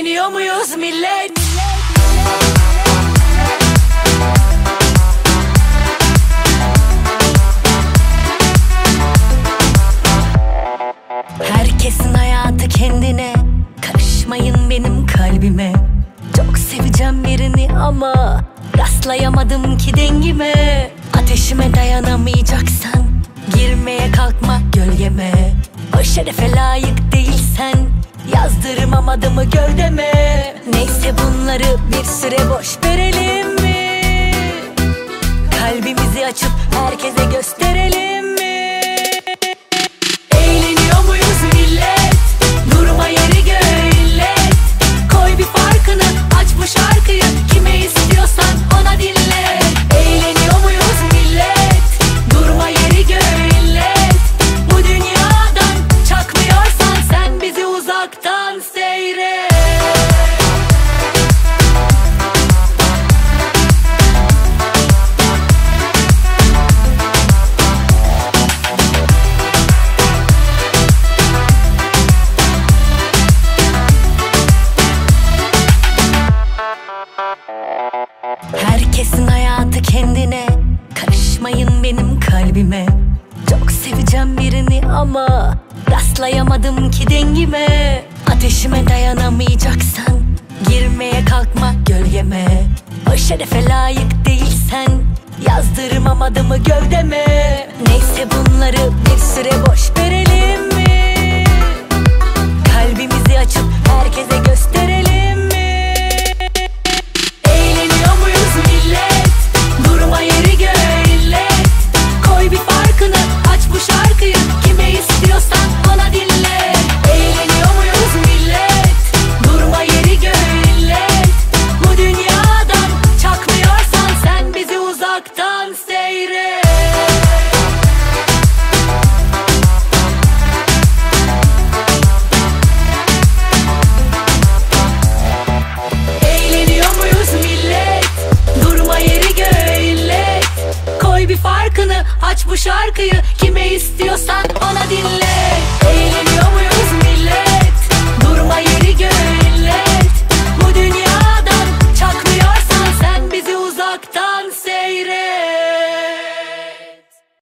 Eğleniyor muyuz millet? Herkesin hayatı kendine, karışmayın benim kalbime. Çok seveceğim birini ama rastlayamadım ki dengime. Ateşime dayanamayacaksan girmeye kalkma gölgeme. O şerefe layık değilsen yazdırmam adımı gövdeme. Neyse bunları bir süre boş verelim mi? Kalbimizi açıp herkese gösterelim mi? Eğleniyor muyuz millet? Durma yeri göğe illet. Koy bir farkını, aç bu şarkıyı, kime istiyorsan ona dinle. Eğleniyor muyuz millet? Durma yeri göğe illet. Bu dünyadan çakmıyorsan sen bizi uzaktan seyret. Herkesin hayatı kendine, karışmayın benim kalbime. Çok seveceğim birini ama rastlayamadım ki dengime. Ateşime dayanamayacaksan girmeye kalkma gölgeme. O şerefe layık değilsen yazdırmam adımı gövdeme. Neyse bunları bir süre boş verelim mi? Kalbimizi açıp herkese